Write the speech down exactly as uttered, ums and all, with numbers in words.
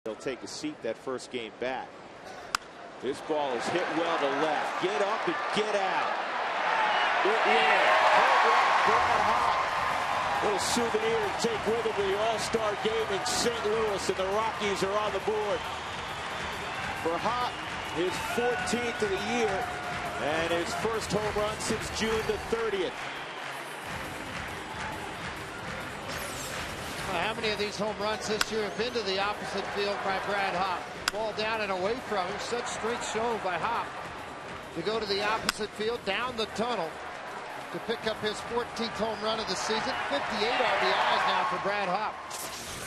He'll take a seat that first game back. This ball is hit well to left. Get up and get out. It will. Home run, Brad Hawpe. Little souvenir to take with him to the All-Star game in Saint Louis, and the Rockies are on the board. For Hawpe, his fourteenth of the year, and his first home run since June the thirtieth. How many of these home runs this year have been to the opposite field by Brad Hawpe? Ball down and away from him. Such strength shown by Hawpe to go to the opposite field, down the tunnel, to pick up his fourteenth home run of the season. fifty-eight R B Is now for Brad Hawpe.